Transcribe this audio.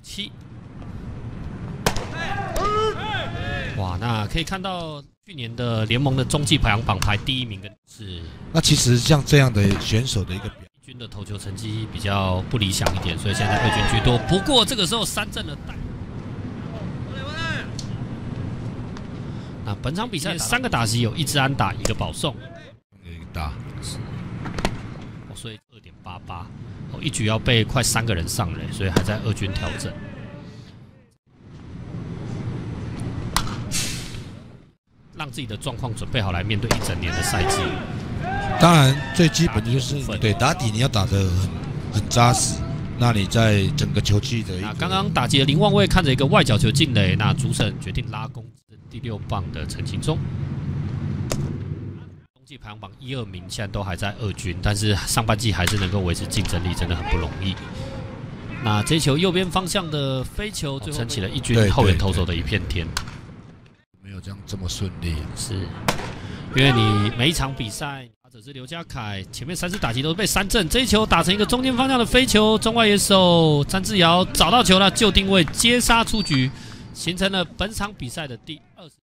7。哇，那可以看到去年的联盟的中继排行榜排第1名的是。 那其实像这样的选手的一个表一军的投球成绩比较不理想一点，所以现在2军居多。不过这个时候3振了带。那本场比赛3个打席有1支安打，1个保送。 打。 所以2.88，一局要被快3个人上垒，所以还在2军调整。让自己的状况准备好来面对1整年的赛季。 当然，最基本的就是对打底你要打得很扎实。那你在整个球季的那刚刚打击的林望卫看着一个外角球进垒，那主审决定拉弓第6棒的陈勤忠。中继排行榜1、2名现在都还在2军，但是上半季还是能够维持竞争力，真的很不容易。那这一球右边方向的飞球，最后撑起了1军后援投手的一片天。 没有这么顺利， 是因为你每一场比赛，打者是刘家凯，前面3次打击都被3振，这一球打成一个中间方向的飞球，中外野手詹志尧找到球了，就定位接杀出局，形成了本场比赛的第20。